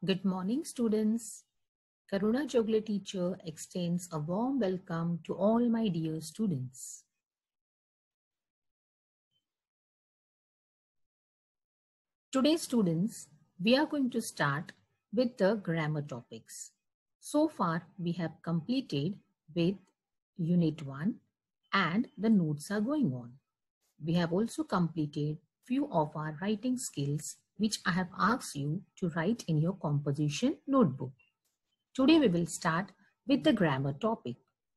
Good morning, students. Karuna Jogle teacher extends a warm welcome to all my dear students. Today, students, we are going to start with the grammar topics. So far, we have completed with Unit 1 and the notes are going on. We have also completed few of our writing skills which I have asked you to write in your composition notebook. Today we will start with the grammar topic.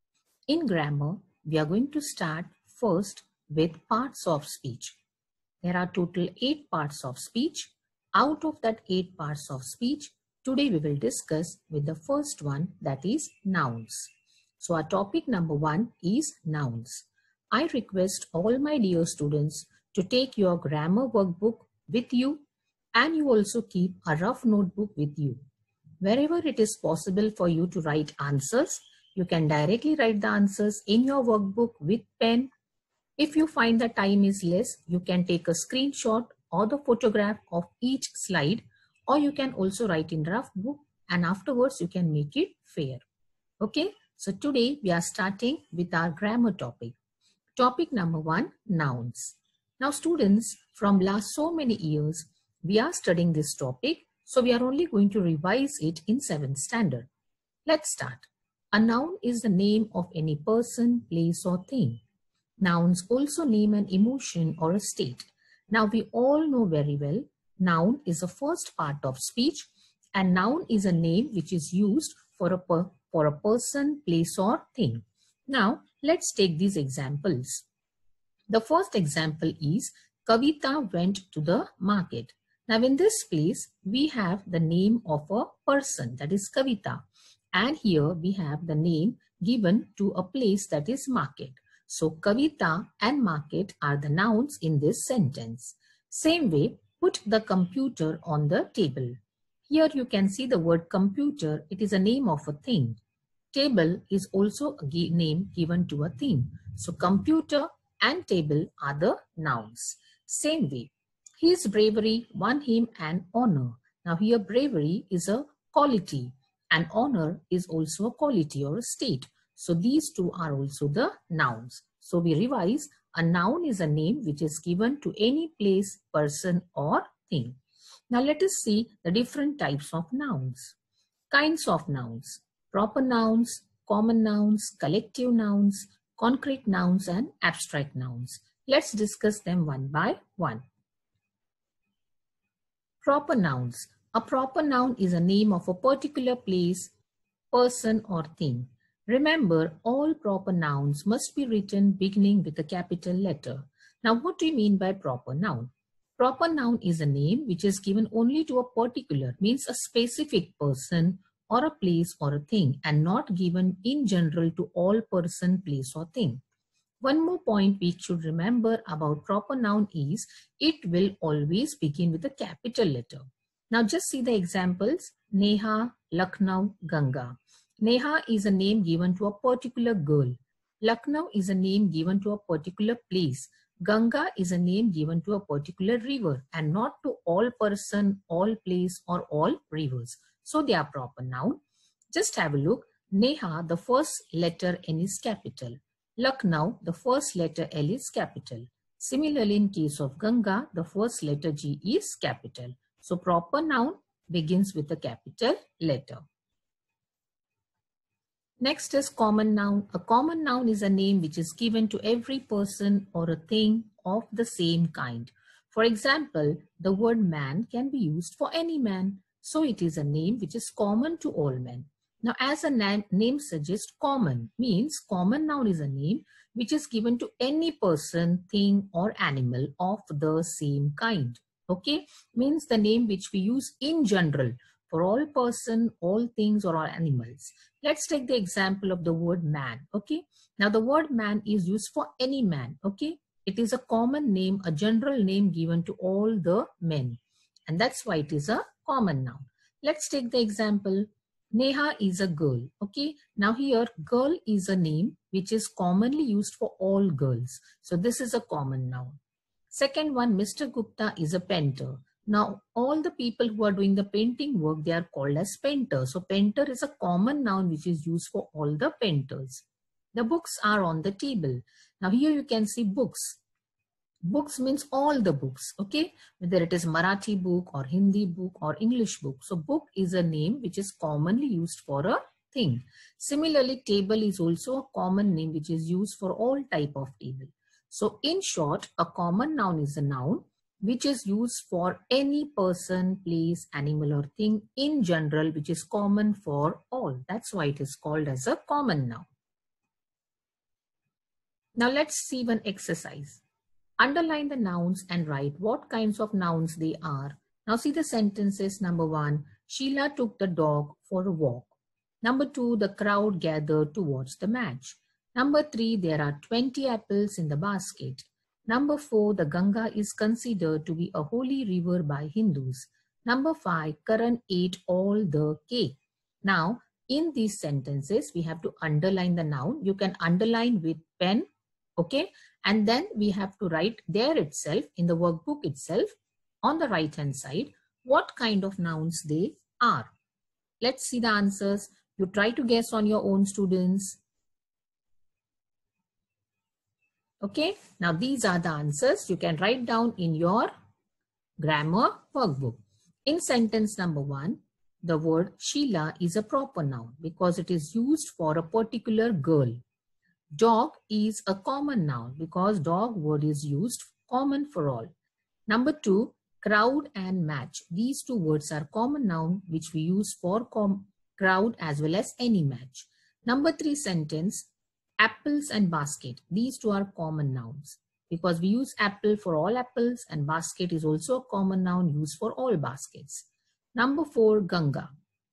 In grammar, we are going to start first with parts of speech. There are total 8 parts of speech. Out of that 8 parts of speech, today we will discuss with the first one, that is nouns. So our topic number 1 is nouns. I request all my dear students to take your grammar workbook with you, and you also keep a rough notebook with you. Wherever it is possible for you to write answers, you can directly write the answers in your workbook with pen. If you find the time is less, you can take a screenshot or the photograph of each slide, or you can also write in rough book and afterwards you can make it fair. Okay, so today we are starting with our grammar topic. Topic number 1, nouns. Now students, from last so many years, we are studying this topic. So we are only going to revise it in 7th standard. Let's start. A noun is the name of any person, place or thing. Nouns also name an emotion or a state. Now we all know very well, noun is the first part of speech, and noun is a name which is used for a person, place or thing. Now let's take these examples. The first example is Kavita went to the market. Now in this place, we have the name of a person, that is Kavita. And here we have the name given to a place, that is market. So Kavita and market are the nouns in this sentence. Same way, put the computer on the table. Here you can see the word computer. It is a name of a thing. Table is also a name given to a thing. So computer and table are the nouns. Same way, his bravery won him an honor. Now here bravery is a quality and honor is also a quality or a state. So these two are also the nouns. So we revise, a noun is a name which is given to any place, person or thing. Now let us see the different types of nouns. Kinds of nouns: proper nouns, common nouns, collective nouns, concrete nouns and abstract nouns. Let's discuss them one by one. Proper nouns. A proper noun is a name of a particular place, person or thing. Remember, all proper nouns must be written beginning with a capital letter. Now, what do you mean by proper noun? Proper noun is a name which is given only to a particular, means a specific person or a place or a thing, and not given in general to all person, place or thing. One more point we should remember about proper noun is it will always begin with a capital letter. Now just see the examples: Neha, Lucknow, Ganga. Neha is a name given to a particular girl. Lucknow is a name given to a particular place. Ganga is a name given to a particular river and not to all person, all place or all rivers. So they are proper noun. Just have a look. Neha, the first letter N is capital. Lucknow, the first letter L is capital. Similarly, in case of Ganga, the first letter G is capital. So proper noun begins with a capital letter. Next is common noun. A common noun is a name which is given to every person or a thing of the same kind. For example, the word man can be used for any man. So it is a name which is common to all men. Now, as a name suggests, common means common noun is a name which is given to any person, thing or animal of the same kind. Okay, means the name which we use in general for all person, all things or all animals. Let's take the example of the word man. Okay, now the word man is used for any man. Okay, it is a common name, a general name given to all the men, and that's why it is a common noun. Let's take the example. Neha is a girl. Okay, now here girl is a name which is commonly used for all girls. So this is a common noun. Second one, Mr. Gupta is a painter. Now, all the people who are doing the painting work, they are called as painters. So painter is a common noun which is used for all the painters. The books are on the table. Now here you can see books. Books means all the books, okay? Whether it is Marathi book or Hindi book or English book. So book is a name which is commonly used for a thing. Similarly, table is also a common name which is used for all type of table. So in short, a common noun is a noun which is used for any person, place, animal or thing in general, which is common for all. That's why it is called as a common noun. Now let's see one exercise. Underline the nouns and write what kinds of nouns they are. Now see the sentences. Number 1, Sheila took the dog for a walk. Number 2, the crowd gathered to watch the match. Number 3, there are 20 apples in the basket. Number 4, the Ganga is considered to be a holy river by Hindus. Number 5, Karan ate all the cake. Now, in these sentences, we have to underline the noun. You can underline with pen, okay? And then we have to write there itself, in the workbook itself, on the right hand side, what kind of nouns they are. Let's see the answers. You try to guess on your own, students. Okay, now these are the answers you can write down in your grammar workbook. In sentence number 1, the word Sheila is a proper noun because it is used for a particular girl. Dog is a common noun because dog word is used common for all. Number 2, crowd and match. These two words are common noun which we use for crowd as well as any match. Number 3 sentence, apples and basket. These two are common nouns because we use apple for all apples and basket is also a common noun used for all baskets. Number 4, Ganga.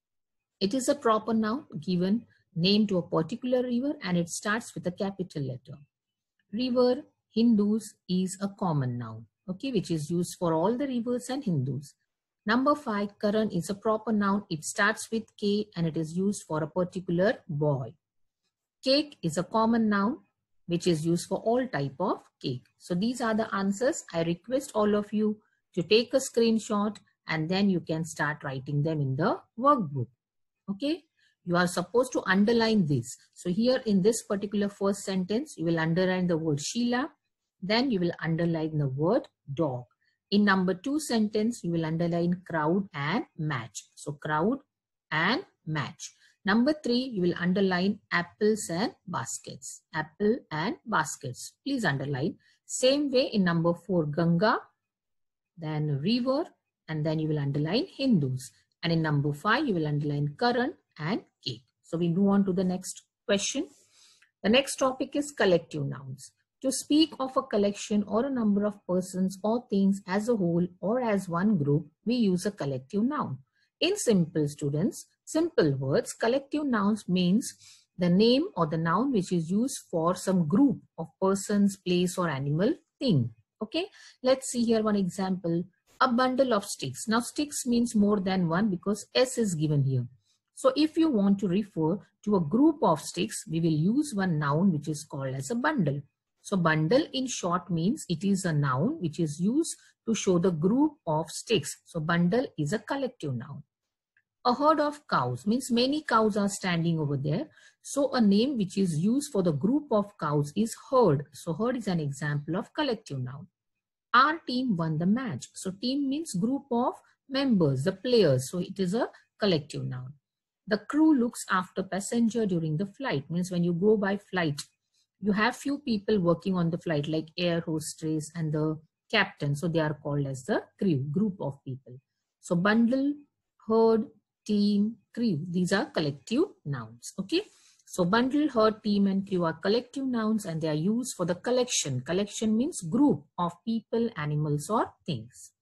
It is a proper noun given name to a particular river and it starts with a capital letter. River, Hindus is a common noun, okay, which is used for all the rivers and Hindus. Number 5, Karan is a proper noun. It starts with K and it is used for a particular boy. Cake is a common noun which is used for all type of cake. So these are the answers. I request all of you to take a screenshot and then you can start writing them in the workbook. Okay, you are supposed to underline this. So here in this particular first sentence, you will underline the word Sheila. Then you will underline the word dog. In number 2 sentence, you will underline crowd and match. So crowd and match. Number 3, you will underline apples and baskets. Apple and baskets. Please underline. Same way in number 4, Ganga, then river, and then you will underline Hindus. And in number 5, you will underline Karan and cake. So we move on to the next question. The next topic is collective nouns. To speak of a collection or a number of persons or things as a whole or as one group, we use a collective noun. In simple, students, simple words, collective nouns means the name or the noun which is used for some group of persons, place or animal, thing. Okay, let's see here one example. A bundle of sticks. Now sticks means more than one because S is given here. So if you want to refer to a group of sticks, we will use one noun which is called as a bundle. So bundle in short means it is a noun which is used to show the group of sticks. So bundle is a collective noun. A herd of cows means many cows are standing over there. So a name which is used for the group of cows is herd. So herd is an example of collective noun. Our team won the match. So team means group of members, the players. So it is a collective noun. The crew looks after passenger during the flight. Means when you go by flight, you have few people working on the flight like air hostess and the captain. So they are called as the crew, group of people. So bundle, herd, team, crew. These are collective nouns. Okay. So bundle, herd, team and crew are collective nouns and they are used for the collection. Collection means group of people, animals or things.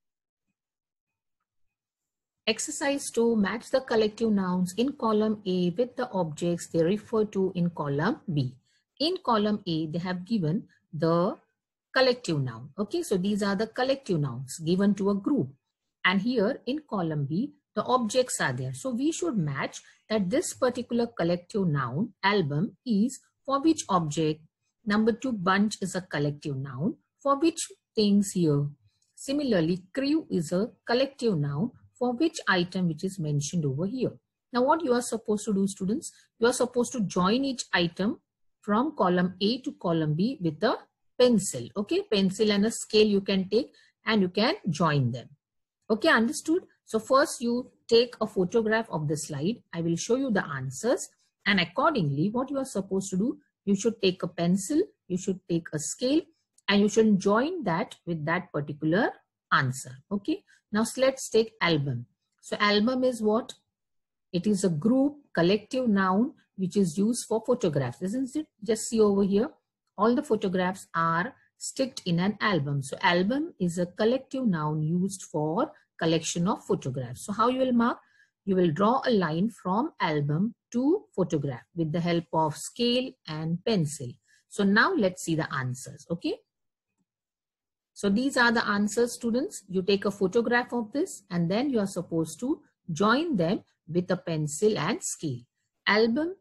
Exercise 2, match the collective nouns in column A with the objects they refer to in column B. In column A, they have given the collective noun. Okay, so these are the collective nouns given to a group. And here in column B, the objects are there. So we should match that this particular collective noun, album, is for which object. Number 2, bunch is a collective noun. For which things here? Similarly, crew is a collective noun for which item which is mentioned over here. Now what you are supposed to do, students, you are supposed to join each item from column A to column B with a pencil. Okay, pencil and a scale you can take and you can join them. Okay, understood? So first you take a photograph of the slide. I will show you the answers, and accordingly what you are supposed to do, you should take a pencil, you should take a scale, and you should join that with that particular answer. Okay, now let's take album. So album is what? It is a group collective noun which is used for photographs, isn't it? Just see over here, all the photographs are sticked in an album. So album is a collective noun used for collection of photographs. So how you will mark? You will draw a line from album to photograph with the help of scale and pencil. So now let's see the answers. Okay, so these are the answers, students. You take a photograph of this and then you are supposed to join them with a pencil and scale. Album,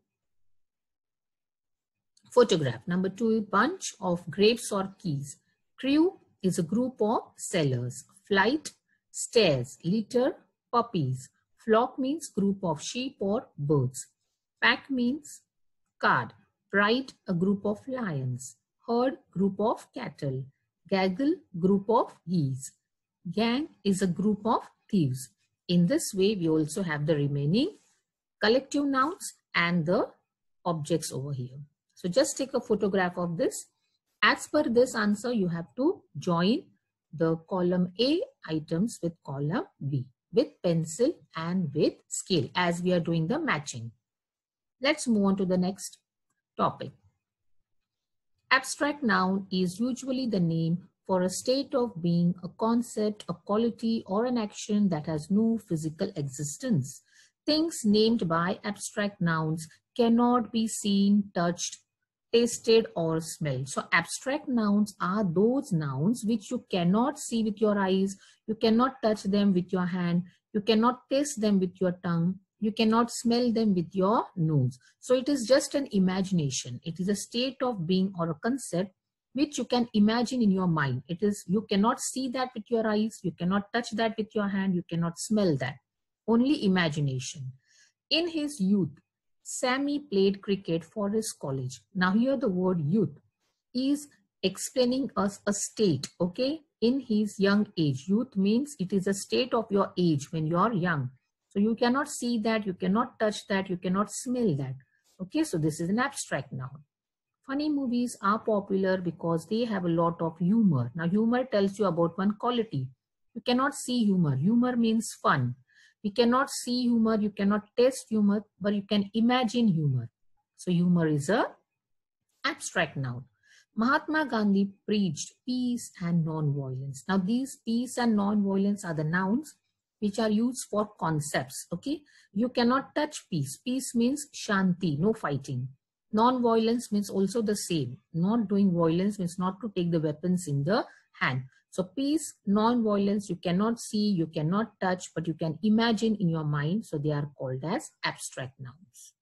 photograph. Number 2, bunch of grapes or keys. Crew is a group of sailors. Flight, stairs. Litter, puppies. Flock means group of sheep or birds. Pack means card. Pride, a group of lions. Herd, group of cattle. Gaggle, group of geese. Gang is a group of thieves. In this way, we also have the remaining collective nouns and the objects over here. So just take a photograph of this. As per this answer, you have to join the column A items with column B with pencil and with scale as we are doing the matching. Let's move on to the next topic. Abstract noun is usually the name for a state of being, a concept, a quality, or an action that has no physical existence. Things named by abstract nouns cannot be seen, touched, tasted, or smelled. So abstract nouns are those nouns which you cannot see with your eyes, you cannot touch them with your hand, you cannot taste them with your tongue, you cannot smell them with your nose. So it is just an imagination. It is a state of being or a concept which you can imagine in your mind. It is, you cannot see that with your eyes, you cannot touch that with your hand, you cannot smell that. Only imagination. In his youth, Sammy played cricket for his college. Now here the word youth is explaining us a state, okay? In his young age. Youth means it is a state of your age when you are young. So you cannot see that, you cannot touch that, you cannot smell that. Okay, so this is an abstract noun. Funny movies are popular because they have a lot of humor. Now humor tells you about one quality. You cannot see humor. Humor means fun. You cannot see humor, you cannot taste humor, but you can imagine humor. So humor is a abstract noun. Mahatma Gandhi preached peace and non-violence. Now these peace and non-violence are the nouns which are used for concepts. Okay, you cannot touch peace. Peace means shanti, no fighting. Non-violence means also the same. Not doing violence means not to take the weapons in the hand. So peace, non-violence, you cannot see, you cannot touch, but you can imagine in your mind. So they are called as abstract nouns.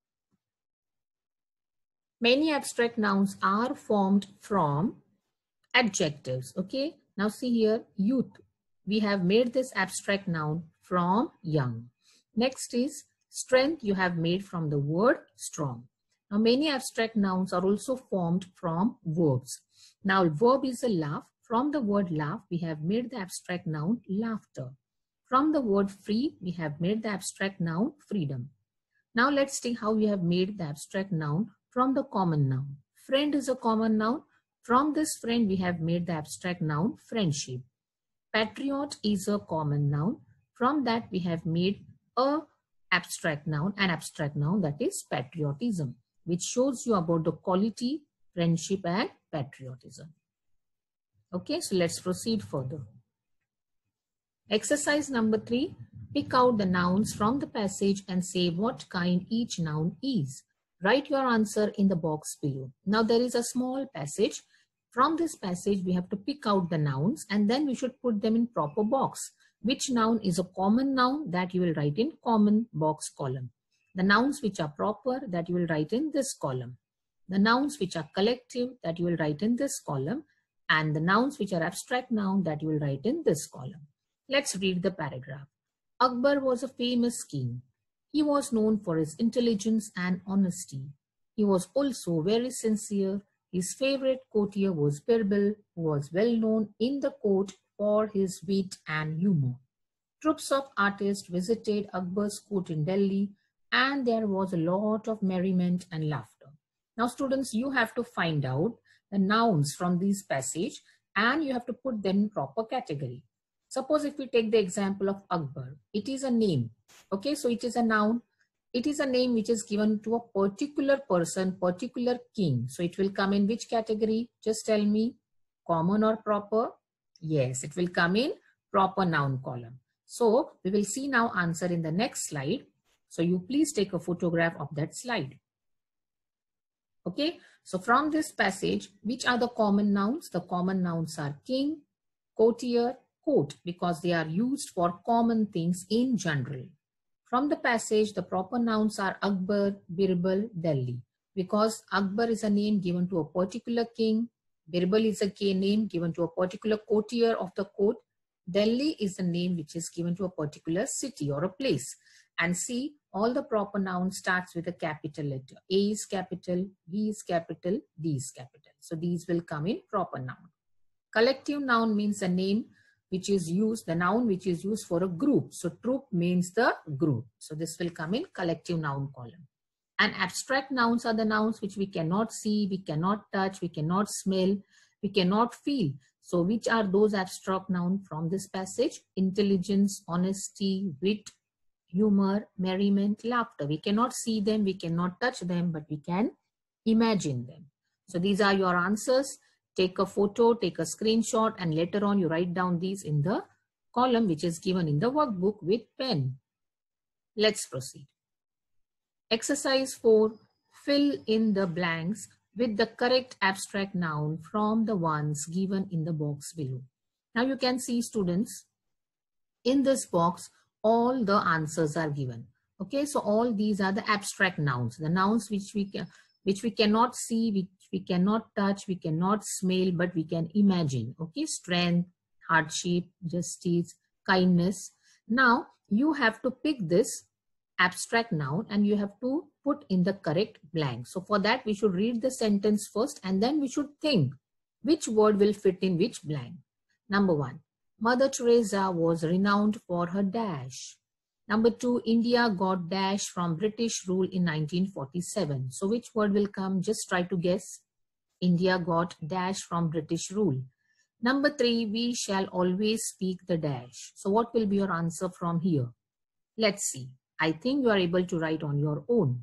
Many abstract nouns are formed from adjectives. Okay, now see here, youth. We have made this abstract noun from young. Next is strength. You have made from the word strong. Now many abstract nouns are also formed from verbs. Now verb is a laugh. From the word laugh, we have made the abstract noun laughter. From the word free, we have made the abstract noun freedom. Now let's see how we have made the abstract noun from the common noun. Friend is a common noun. From this friend, we have made the abstract noun friendship. Patriot is a common noun. From that, we have made an abstract noun that is patriotism, which shows you about the quality, friendship, and patriotism. Okay, so let's proceed further. Exercise number 3. Pick out the nouns from the passage and say what kind each noun is. Write your answer in the box below. Now there is a small passage. From this passage, we have to pick out the nouns and then we should put them in proper box. Which noun is a common noun? That you will write in common box column. The nouns which are proper, that you will write in this column. The nouns which are collective, that you will write in this column. and the nouns which are abstract noun that you will write in this column. Let's read the paragraph. Akbar was a famous king. He was known for his intelligence and honesty. He was also very sincere. His favorite courtier was Birbal, who was well known in the court for his wit and humor. Troops of artists visited Akbar's court in Delhi, and there was a lot of merriment and laughter. Now, students, you have to find out the nouns from this passage and you have to put them in proper category. Suppose if we take the example of Akbar, it is a name. Okay, so it is a noun. It is a name which is given to a particular person, particular king. So it will come in which category? Just tell me. Common or proper? Yes, it will come in proper noun column. So we will see now answer in the next slide. So you please take a photograph of that slide. Okay, so from this passage, which are the common nouns? The common nouns are king, courtier, court, because they are used for common things in general. From the passage, the proper nouns are Akbar, Birbal, Delhi, because Akbar is a name given to a particular king, Birbal is a name given to a particular courtier of the court, Delhi is a name which is given to a particular city or a place. And see, all the proper nouns starts with a capital letter. A is capital, B is capital, D is capital. So these will come in proper noun. Collective noun means a name which is used, the noun which is used for a group. So troop means the group. So this will come in collective noun column. And abstract nouns are the nouns which we cannot see, we cannot touch, we cannot smell, we cannot feel. So which are those abstract nouns from this passage? Intelligence, honesty, wit, humor, merriment, laughter. We cannot see them, we cannot touch them, but we can imagine them. So these are your answers. Take a photo, take a screenshot, and later on you write down these in the column which is given in the workbook with pen. Let's proceed. Exercise 4. Fill in the blanks with the correct abstract noun from the ones given in the box below. Now you can see, students, in this box, all the answers are given. Okay, so all these are the abstract nouns, the nouns which we cannot see, which we cannot touch, we cannot smell, but we can imagine. Okay, strength, hardship, justice, kindness. Now you have to pick this abstract noun and you have to put in the correct blank. So for that, we should read the sentence first and then we should think which word will fit in which blank. Number 1, Mother Teresa was renowned for her dash. Number 2, India got dash from British rule in 1947. So which word will come? Just try to guess. India got dash from British rule. Number 3, we shall always speak the dash. So what will be your answer from here? Let's see. I think you are able to write on your own.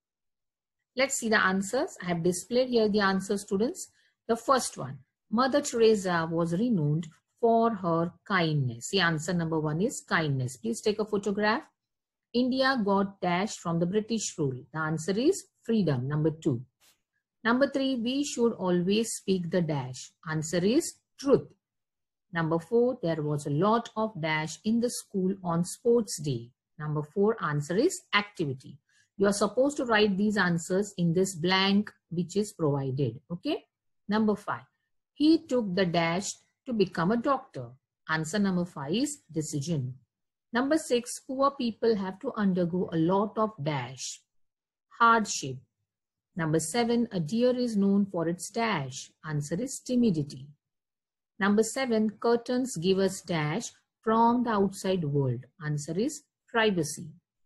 Let's see the answers. I have displayed here the answers, students. The first one, Mother Teresa was renowned for her kindness. The answer number 1 is kindness. Please take a photograph. India got dash from the British rule. The answer is freedom, number 2. Number 3, we should always speak the dash. Answer is truth. Number 4, there was a lot of dash in the school on sports day. Number 4, answer is activity. You are supposed to write these answers in this blank which is provided. Okay. Number 5, he took the dash to become a doctor. Answer number 5 is decision. Number 6, poor people have to undergo a lot of dash. Hardship. Number 7, a deer is known for its dash. Answer is timidity. Number 7, curtains give us dash from the outside world. Answer is privacy.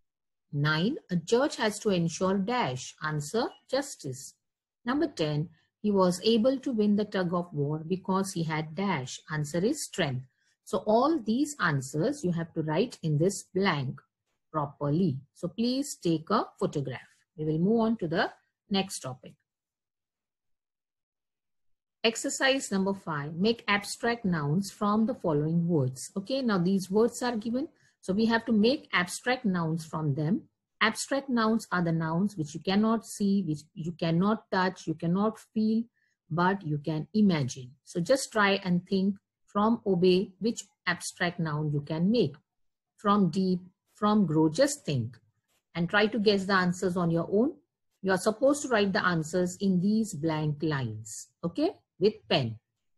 9, a judge has to ensure dash. Answer, justice. Number 10, he was able to win the tug of war because he had dash. Answer is strength. So all these answers you have to write in this blank properly. So please take a photograph. We will move on to the next topic. Exercise number 5, make abstract nouns from the following words. Okay, now these words are given. So we have to make abstract nouns from them. Abstract nouns are the nouns which you cannot see, which you cannot touch, you cannot feel, but you can imagine. So just try and think from obey which abstract noun you can make. From deep, from grow, just think. And try to guess the answers on your own. You are supposed to write the answers in these blank lines. Okay, with pen.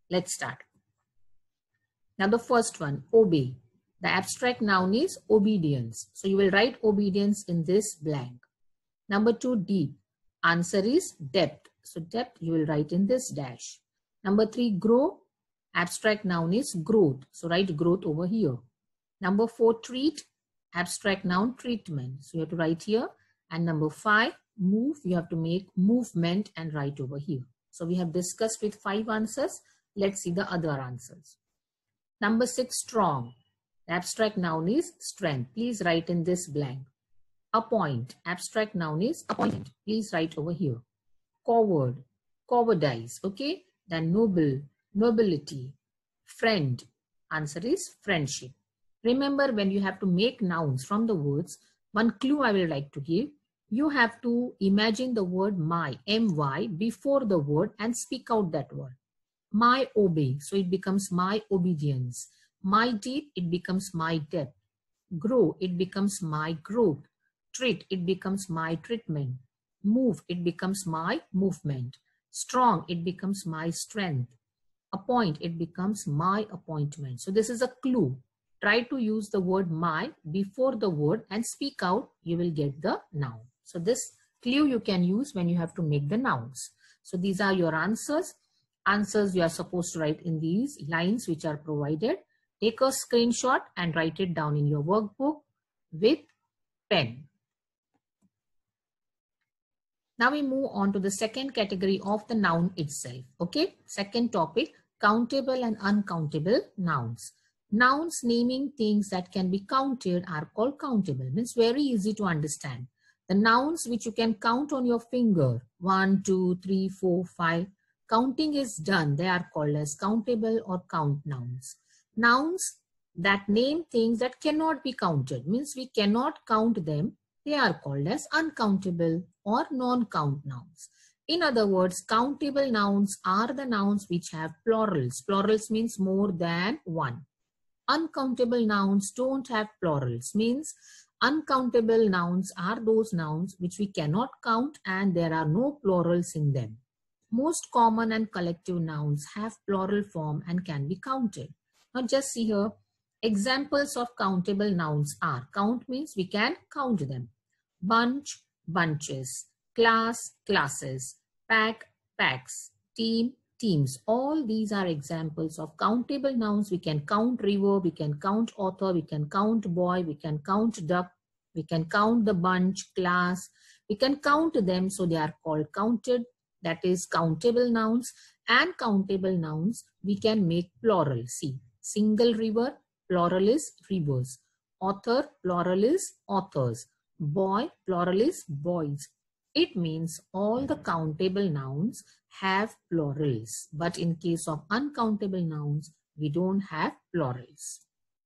Let's start. Now the first one, obey. The abstract noun is obedience. So you will write obedience in this blank. Number 2, deep. Answer is depth. So depth you will write in this dash. Number 3, grow. Abstract noun is growth. So write growth over here. Number 4, treat. Abstract noun, treatment. So you have to write here. And number 5, move. You have to make movement and write over here. So we have discussed with 5 answers. Let's see the other answers. Number 6, strong. The abstract noun is strength. Please write in this blank. Appoint. Abstract noun is appointment. Please write over here. Coward. Cowardice. Okay. Then noble. Nobility. Friend. Answer is friendship. Remember, when you have to make nouns from the words, one clue I will like to give. You have to imagine the word my, M-Y, before the word and speak out that word. My obey, so it becomes my obedience. My deep, it becomes my depth. Grow, it becomes my growth. Treat, it becomes my treatment. Move, it becomes my movement. Strong, it becomes my strength. Appoint, it becomes my appointment. So this is a clue. Try to use the word my before the word and speak out, you will get the noun. So this clue you can use when you have to make the nouns. So these are your answers. Answers you are supposed to write in these lines which are provided. Take a screenshot and write it down in your workbook with pen. Now we move on to the second category of the noun itself. Okay, second topic, countable and uncountable nouns. Nouns naming things that can be counted are called countable. Means very easy to understand. The nouns which you can count on your finger, 1, 2, 3, 4, 5. Counting is done. They are called as countable or count nouns. Nouns that name things that cannot be counted, means we cannot count them. They are called as uncountable or non-count nouns. In other words, countable nouns are the nouns which have plurals. Plurals means more than one. Uncountable nouns don't have plurals, means uncountable nouns are those nouns which we cannot count and there are no plurals in them. Most common and collective nouns have plural form and can be counted. Now just see here, examples of countable nouns are, count means we can count them. Bunch, bunches, class, classes, pack, packs, team, teams. All these are examples of countable nouns. We can count river, we can count author, we can count boy, we can count duck, we can count the bunch, class. We can count them, so they are called counted. That is countable nouns. And countable nouns we can make plural. See, single river, plural is rivers. Author, plural is authors. Boy, plural is boys. It means all the countable nouns have plurals. But in case of uncountable nouns, we don't have plurals.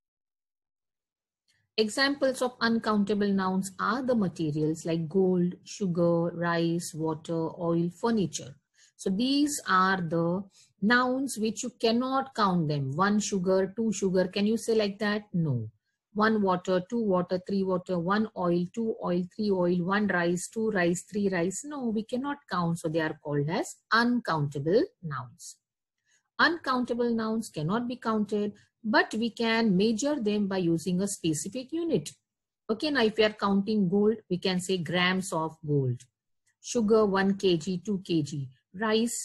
Examples of uncountable nouns are the materials like gold, sugar, rice, water, oil, furniture. So these are the nouns which you cannot count them. 1 sugar, 2 sugar. Can you say like that? No. 1 water, 2 water, 3 water, 1 oil, 2 oil, 3 oil, 1 rice, 2 rice, 3 rice. No, we cannot count. So they are called as uncountable nouns. Uncountable nouns cannot be counted, but we can measure them by using a specific unit. Okay, now if we are counting gold, we can say grams of gold. Sugar, 1 kg, 2 kg. Rice,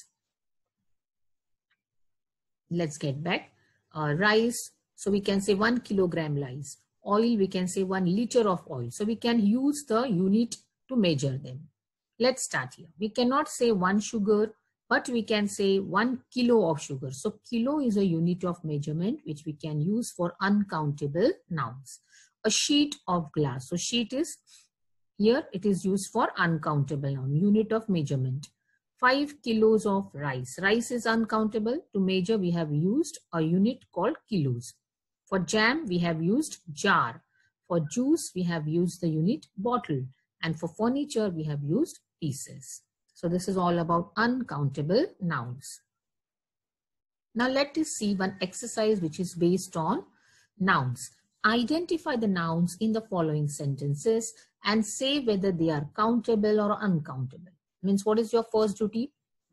let's get back. Rice, so we can say 1 kilogram rice. Oil, we can say 1 liter of oil. So we can use the unit to measure them. Let's start here. We cannot say 1 sugar, but we can say 1 kilo of sugar. So kilo is a unit of measurement which we can use for uncountable nouns. A sheet of glass. So sheet is here, it is used for uncountable noun, unit of measurement. 5 kilos of rice. Rice is uncountable. To measure, we have used a unit called kilos. For jam, we have used jar. For juice, we have used the unit bottle. And for furniture, we have used pieces. So this is all about uncountable nouns. Now let us see one exercise which is based on nouns. Identify the nouns in the following sentences and say whether they are countable or uncountable. Means what is your first duty?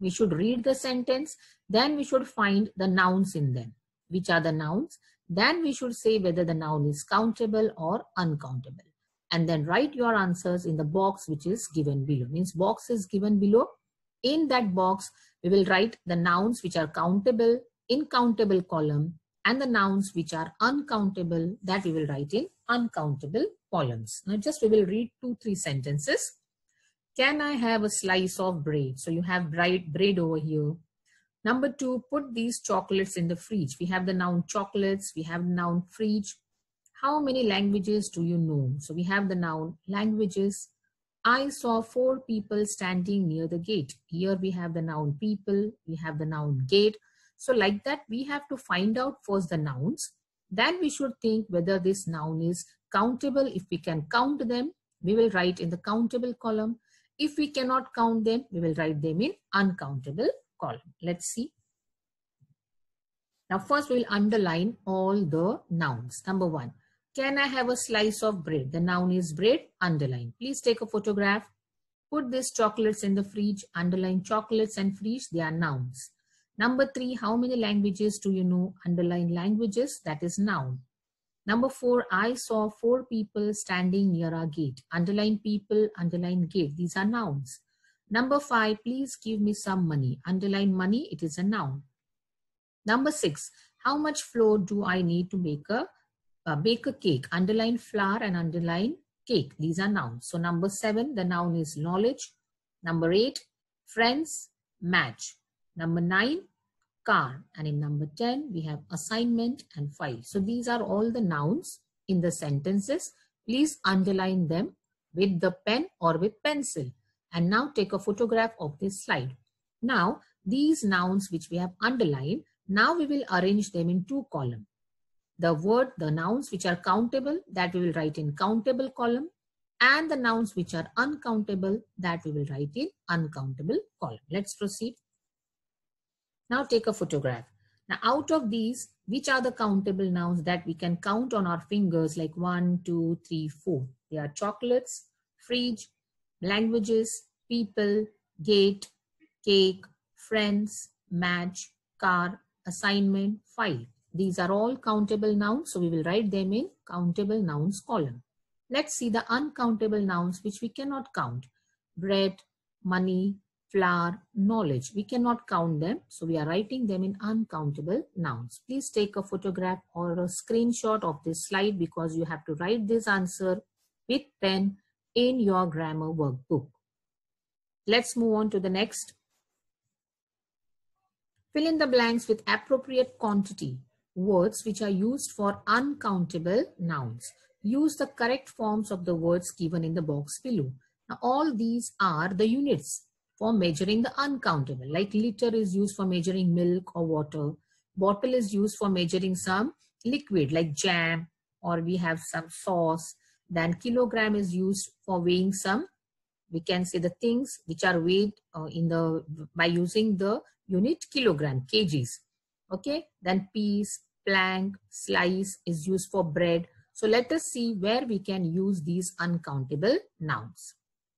We should read the sentence. Then we should find the nouns in them. Which are the nouns? Then we should say whether the noun is countable or uncountable. And then write your answers in the box which is given below. Means box is given below. In that box, we will write the nouns which are countable in countable column, and the nouns which are uncountable, that we will write in uncountable columns. Now just we will read 2-3 sentences. Can I have a slice of bread? So you have bread over here. Number 2, put these chocolates in the fridge. We have the noun chocolates, we have the noun fridge. How many languages do you know? So we have the noun languages. I saw 4 people standing near the gate. Here we have the noun people, we have the noun gate. So like that, we have to find out first the nouns. Then we should think whether this noun is countable. If we can count them, we will write in the countable column. If we cannot count them, we will write them in uncountable column. Let's see. Now first we will underline all the nouns. Number 1, can I have a slice of bread? The noun is bread, underline. Please take a photograph. Put these chocolates in the fridge, underline chocolates and fridge, they are nouns. Number 3, how many languages do you know? Underline languages, that is noun. Number 4, I saw 4 people standing near our gate. Underline people, underline gate, these are nouns. Number 5, please give me some money. Underline money, it is a noun. Number 6, how much flour do I need to bake a cake? Underline flour and underline cake, these are nouns. So number 7, the noun is knowledge. Number 8, friends, match. Number 9, car. And in number 10, we have assignment and file. So these are all the nouns in the sentences. Please underline them with the pen or with pencil. And now take a photograph of this slide. Now, these nouns which we have underlined, now we will arrange them in 2 columns. The nouns which are countable, that we will write in countable column. And the nouns which are uncountable, that we will write in uncountable column. Let's proceed. Now take a photograph. Now out of these, which are the countable nouns that we can count on our fingers like 1, 2, 3, 4? They are chocolates, fridge, languages, people, gate, cake, friends, match, car, assignment, file. These are all countable nouns, so we will write them in countable nouns column. Let's see the uncountable nouns which we cannot count. Bread, money, flour, knowledge. We cannot count them, so we are writing them in uncountable nouns. Please take a photograph or a screenshot of this slide because you have to write this answer with pen in your grammar workbook. Let's move on to the next. Fill in the blanks with appropriate quantity words which are used for uncountable nouns. Use the correct forms of the words given in the box below. Now all these are the units for measuring the uncountable. Like liter is used for measuring milk or water. Bottle is used for measuring some liquid like jam, or we have some sauce. Then kilogram is used for weighing some, we can say the things which are weighed by using the unit kilogram, kgs. Okay, then piece, plank, slice is used for bread. So let us see where we can use these uncountable nouns.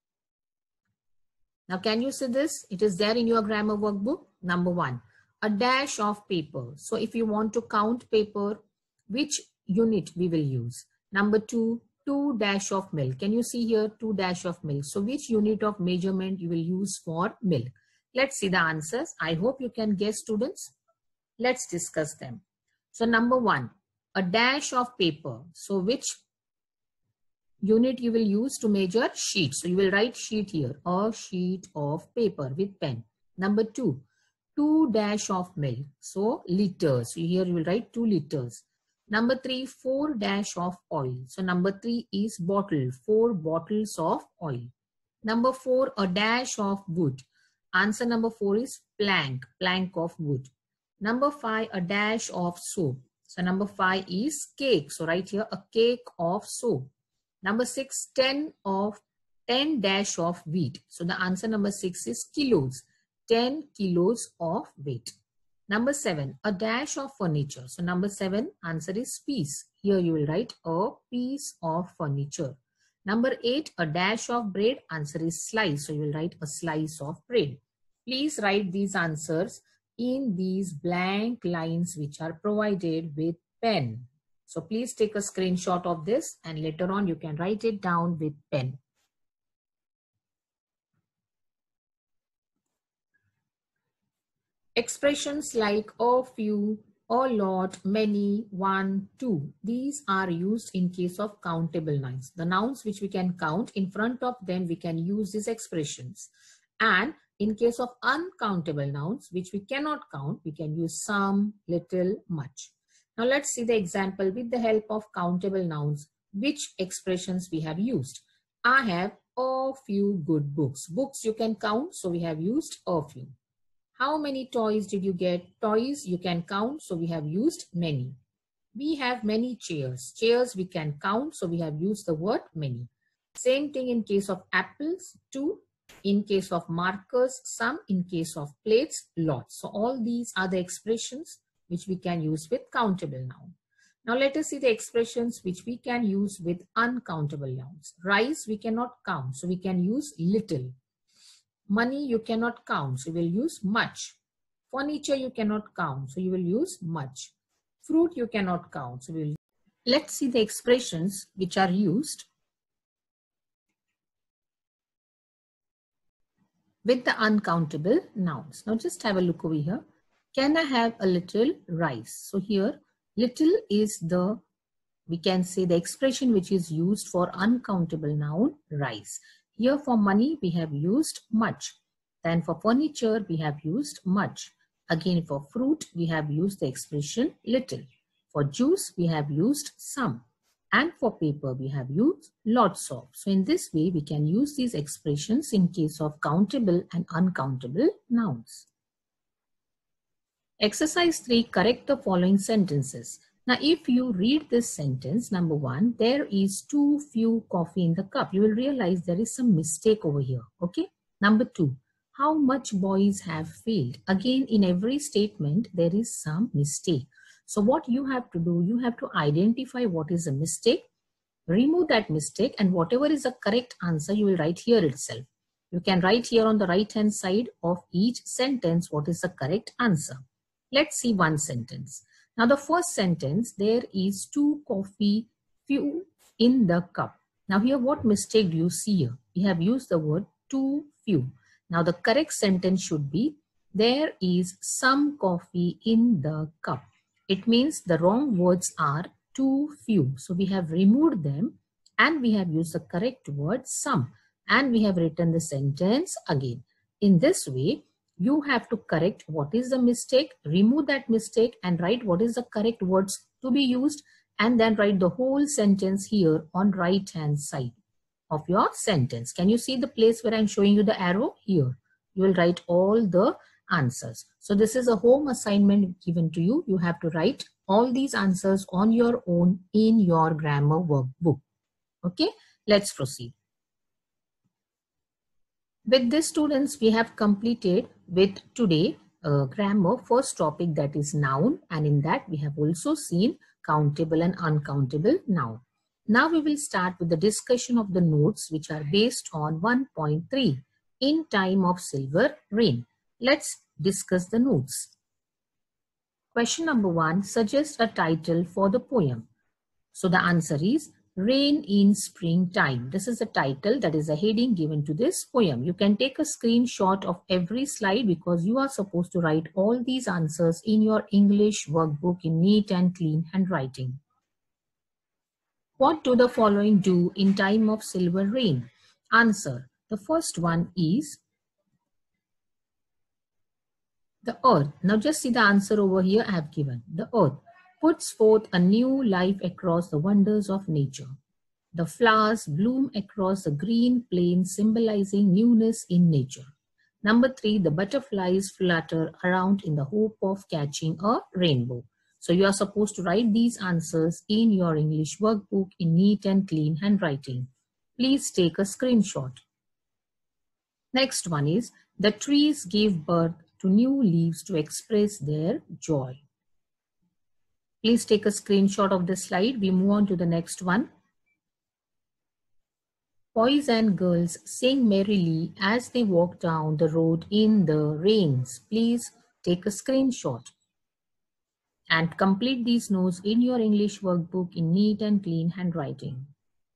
Now can you see this? It is there in your grammar workbook. Number 1, a dash of paper. So if you want to count paper, which unit we will use? Number 2, 2 dash of milk. Can you see here 2 dash of milk? So which unit of measurement you will use for milk? Let's see the answers. I hope you can guess, students. Let's discuss them. So number 1, a dash of paper. So which unit you will use to measure? Sheet. So you will write sheet here, a sheet of paper with pen. Number 2, 2 dash of milk. So liters. So here you will write 2 liters. Number 3, 4 dash of oil. So number 3 is bottle, 4 bottles of oil. Number 4, a dash of wood. Answer number 4 is plank, plank of wood. Number 5, a dash of soap. So number 5 is cake. So right here, a cake of soap. Number 6, 10 dash of wheat. So the answer number 6 is kilos, 10 kilos of weight. Number 7, a dash of furniture. So number 7, answer is piece. Here you will write a piece of furniture. Number 8, a dash of bread. Answer is slice. So you will write a slice of bread. Please write these answers in these blank lines which are provided with pen. So please take a screenshot of this and later on you can write it down with pen. Expressions like a few, a lot, many, one, two. These are used in case of countable nouns. The nouns which we can count, in front of them we can use these expressions. And in case of uncountable nouns which we cannot count, we can use some, little, much. Now let's see the example with the help of countable nouns. Which expressions we have used? I have a few good books. Books you can count, so we have used a few. How many toys did you get? Toys you can count, so we have used many. We have many chairs. Chairs we can count, so we have used the word many. Same thing in case of apples, two. In case of markers, some. In case of plates, lots. So all these are the expressions which we can use with countable noun. Now let us see the expressions which we can use with uncountable nouns. Rice we cannot count, so we can use little. Money you cannot count, so you will use much. Furniture you cannot count, so you will use much. Fruit you cannot count, so we will. Let's see the expressions which are used with the uncountable nouns. Now just have a look over here. Can I have a little rice? So here little is the, we can say, the expression which is used for uncountable noun rice. Here for money we have used much. Then for furniture we have used much. Again for fruit we have used the expression little. For juice we have used some. And for paper we have used lots of. So in this way we can use these expressions in case of countable and uncountable nouns. Exercise 3, correct the following sentences. Now, if you read this sentence, number 1, there is too few coffee in the cup. You will realize there is some mistake over here. Okay. Number 2, how much boys have failed? Again, in every statement, there is some mistake. So what you have to do, you have to identify what is a mistake, remove that mistake, and whatever is the correct answer, you will write here itself. You can write here on the right hand side of each sentence what is the correct answer. Let's see one sentence. Now the first sentence, there is too coffee few in the cup. Now here what mistake do you see here? We have used the word too few. Now the correct sentence should be, there is some coffee in the cup. It means the wrong words are too few. So we have removed them and we have used the correct word some. And we have written the sentence again. In this way, you have to correct what is the mistake, remove that mistake and write what is the correct words to be used, and then write the whole sentence here on right hand side of your sentence. Can you see the place where I'm showing you the arrow? Here. You will write all the answers. So this is a home assignment given to you. You have to write all these answers on your own in your grammar workbook. Okay, let's proceed. With this, students, we have completed with today grammar first topic, that is noun, and in that we have also seen countable and uncountable noun. Now we will start with the discussion of the notes which are based on 1.3 in time of silver rain. Let's discuss the notes. Question number 1, suggest a title for the poem. So the answer is Rain in Springtime. This is the title, that is a heading given to this poem. You can take a screenshot of every slide because you are supposed to write all these answers in your English workbook in neat and clean handwriting. What do the following do in time of silver rain? Answer. The first one is the earth. Now just see the answer over here I have given. The earth puts forth a new life across the wonders of nature. The flowers bloom across the green plain, symbolizing newness in nature. Number 3, the butterflies flutter around in the hope of catching a rainbow. So you are supposed to write these answers in your English workbook in neat and clean handwriting. Please take a screenshot. Next one is, the trees give birth to new leaves to express their joy. Please take a screenshot of this slide. We move on to the next one. Boys and girls sing merrily as they walk down the road in the rains. Please take a screenshot and complete these notes in your English workbook in neat and clean handwriting.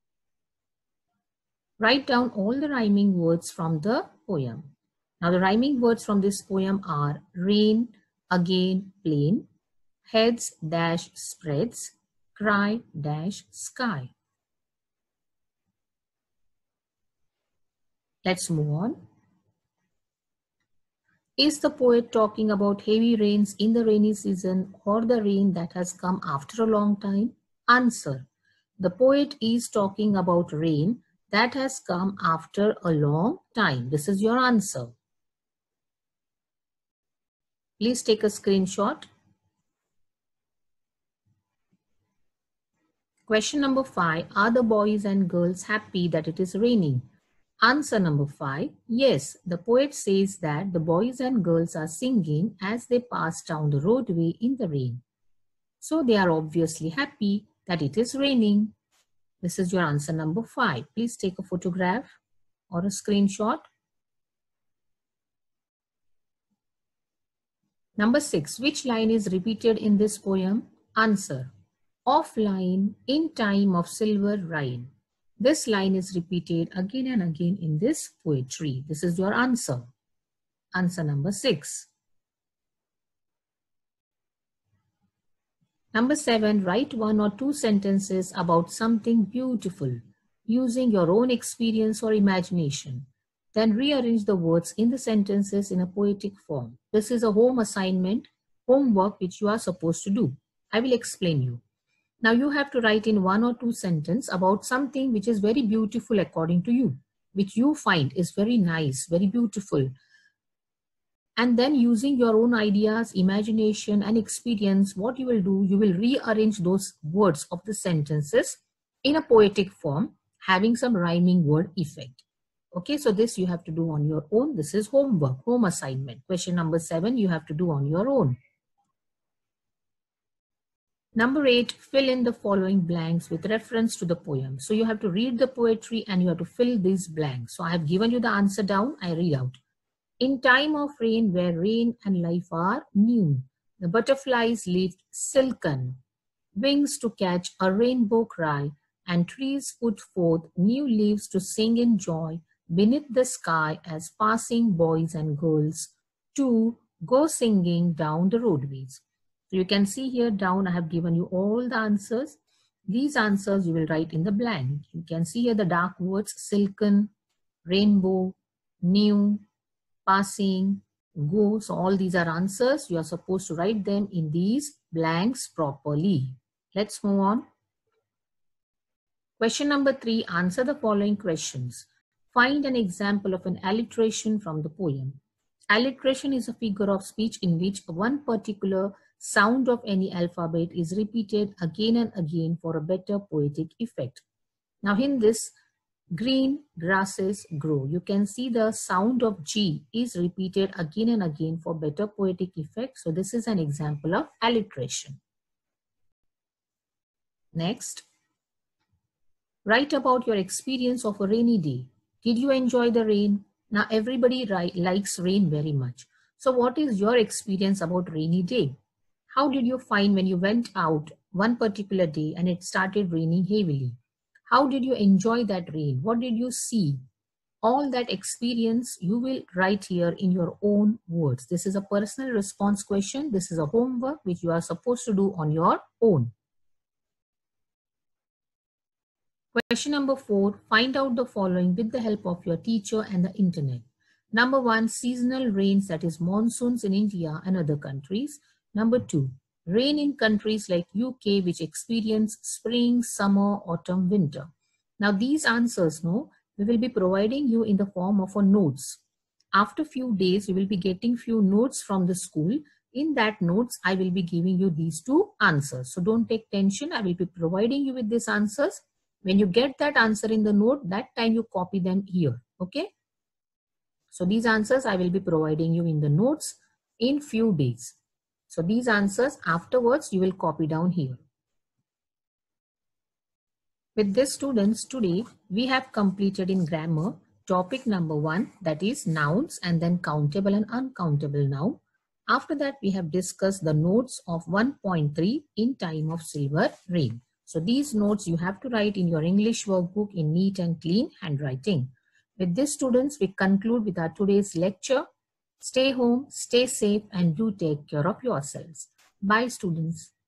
Write down all the rhyming words from the poem. Now the rhyming words from this poem are rain, again, plain, heads dash spreads, cry dash sky. Let's move on. Is the poet talking about heavy rains in the rainy season or the rain that has come after a long time? Answer. The poet is talking about rain that has come after a long time. This is your answer. Please take a screenshot. Question number 5. Are the boys and girls happy that it is raining? Answer number 5. Yes, the poet says that the boys and girls are singing as they pass down the roadway in the rain. So they are obviously happy that it is raining. This is your answer number 5. Please take a photograph or a screenshot. Number 6. Which line is repeated in this poem? Answer. Offline in time of silver rain. This line is repeated again and again in this poetry. This is your answer. Answer number 6. Number 7. Write 1 or 2 sentences about something beautiful using your own experience or imagination. Then rearrange the words in the sentences in a poetic form. This is a home assignment, homework which you are supposed to do. I will explain you. Now you have to write in 1 or 2 sentences about something which is very beautiful according to you, which you find is very nice, very beautiful. And then using your own ideas, imagination and experience, what you will do, you will rearrange those words of the sentences in a poetic form, having some rhyming word effect. Okay, so this you have to do on your own. This is homework, home assignment. Question number 7, you have to do on your own. Number 8, fill in the following blanks with reference to the poem. So you have to read the poetry and you have to fill these blanks. So I have given you the answer down. I read out. In time of rain, where rain and life are new, the butterflies lift silken wings to catch a rainbow cry, and trees put forth new leaves to sing in joy beneath the sky as passing boys and girls too go singing down the roadways. So you can see here down I have given you all the answers. These answers you will write in the blank. You can see here the dark words silken, rainbow, new, passing, go. So all these are answers. You are supposed to write them in these blanks properly. Let's move on. Question number 3, answer the following questions. Find an example of an alliteration from the poem. Alliteration is a figure of speech in which one particular sound of any alphabet is repeated again and again for a better poetic effect. Now in this, green grasses grow. You can see the sound of G is repeated again and again for better poetic effect. So this is an example of alliteration. Next, write about your experience of a rainy day. Did you enjoy the rain? Now everybody likes rain very much. So what is your experience about rainy day? How did you find when you went out one particular day and it started raining heavily? How did you enjoy that rain? What did you see? All that experience you will write here in your own words. This is a personal response question. This is a homework which you are supposed to do on your own. Question number 4, find out the following with the help of your teacher and the internet. Number 1, seasonal rains, that is monsoons in India and other countries. Number 2, rain in countries like UK which experience spring, summer, autumn, winter. Now these answers, we will be providing you in the form of a notes. After few days, you will be getting few notes from the school. In that notes, I will be giving you these 2 answers. So don't take tension. I will be providing you with these answers. When you get that answer in the note, that time you copy them here. Okay. So these answers I will be providing you in the notes in few days. So these answers afterwards you will copy down here. With this students, today we have completed in grammar topic number 1, that is nouns, and then countable and uncountable noun. After that we have discussed the notes of 1.3 in time of silver rain. So these notes you have to write in your English workbook in neat and clean handwriting. With this students, we conclude with our today's lecture. Stay home, stay safe, and do take care of yourselves. Bye students.